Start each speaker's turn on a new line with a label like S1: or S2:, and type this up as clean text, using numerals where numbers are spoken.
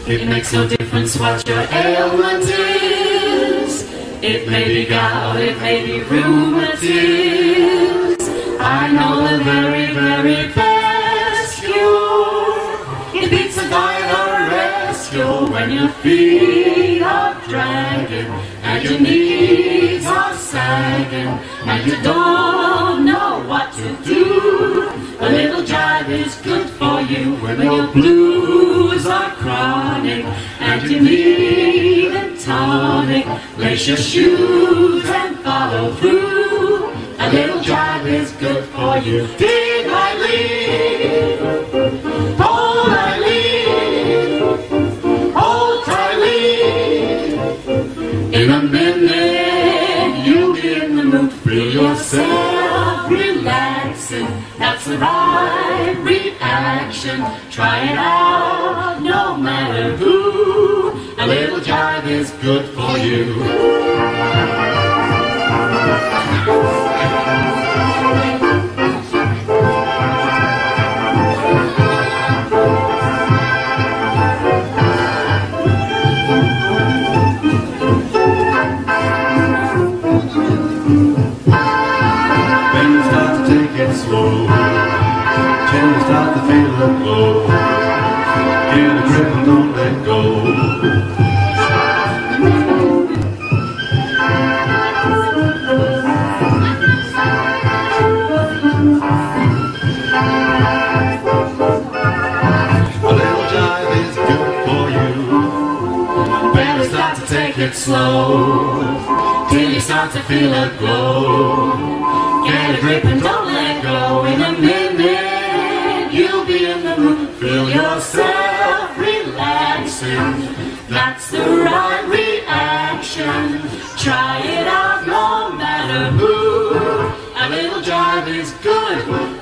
S1: It makes no difference what your ailment is. It may be gout, it may be rheumatiz. I know the very, very best cure. It beats a diet or a rescue when your feet are dragging and your knees are sagging and you don't know what to do. A little jive is good for you when your blues are chronic and you need a tonic. Lace your shoes and follow through. A little jive is good for you. Dig lightly, pull lightly, hold tightly. In a minute you'll be in the mood. Feel yourself relaxing. That's the right reaction. Try it out, no matter who. A little jive is good for you. Slow, till you start to feel the glow. Get a grip and don't let go. A little jive is good for you. Better start to take it slow, till you start to feel a glow. Get a grip and don't let go. In a minute you'll be in the mood. Feel yourself relaxing. That's the right reaction. Try it out no matter who. A little jive is good.